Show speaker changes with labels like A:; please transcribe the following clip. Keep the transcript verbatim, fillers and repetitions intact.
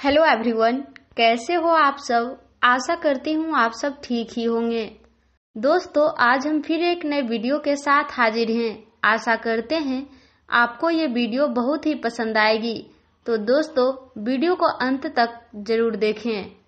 A: Hello everyone, कैसे हो आप सब। आशा करती हूँ आप सब ठीक ही होंगे। दोस्तों, आज हम फिर एक नए वीडियो के साथ हाजिर हैं। आशा करते हैं आपको ये वीडियो बहुत ही पसंद आएगी। तो दोस्तों, वीडियो को अंत तक जरूर देखें।